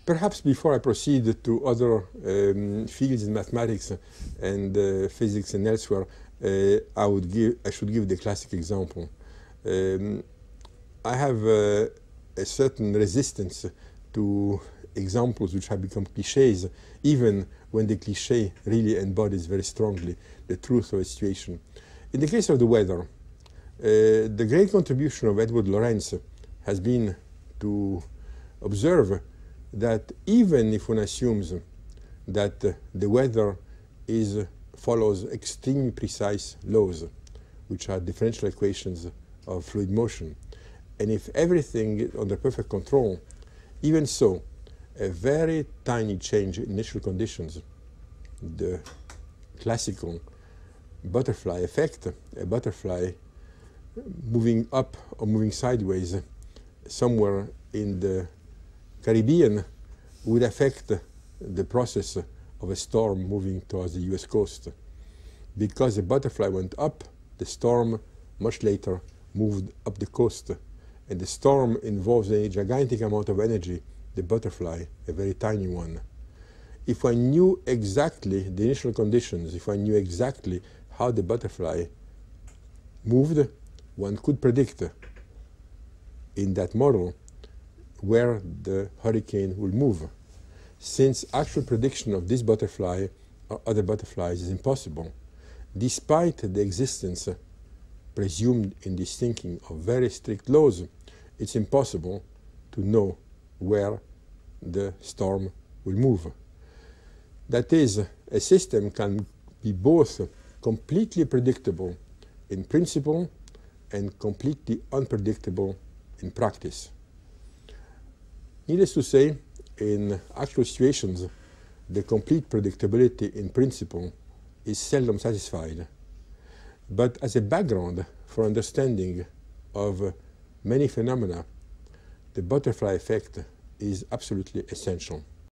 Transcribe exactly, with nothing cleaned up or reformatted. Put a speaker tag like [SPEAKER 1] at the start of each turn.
[SPEAKER 1] Perhaps before I proceed to other um, fields in mathematics and uh, physics and elsewhere, uh, I would give I should give the classic example. Um, I have uh, a certain resistance to examples which have become cliches, even when the cliche really embodies very strongly the truth of a situation. In the case of the weather, uh, the great contribution of Edward Lorenz has been to observe that even if one assumes that uh, the weather is uh, follows extremely precise laws, which are differential equations of fluid motion, and if everything is under perfect control, even so, a very tiny change in initial conditions, the classical butterfly effect, a butterfly moving up or moving sideways somewhere in the Caribbean, would affect the process of a storm moving towards the U S coast. Because the butterfly went up, the storm much later moved up the coast, and the storm involves a gigantic amount of energy, the butterfly a very tiny one. If I knew exactly the initial conditions, if I knew exactly how the butterfly moved, one could predict in that model where the hurricane will move. Since actual prediction of this butterfly or other butterflies is impossible, despite the existence presumed in this thinking of very strict laws, it's impossible to know where the storm will move. That is, a system can be both completely predictable in principle and completely unpredictable in practice. Needless to say, in actual situations, the complete predictability in principle is seldom satisfied. But as a background for understanding of many phenomena, the butterfly effect is absolutely essential.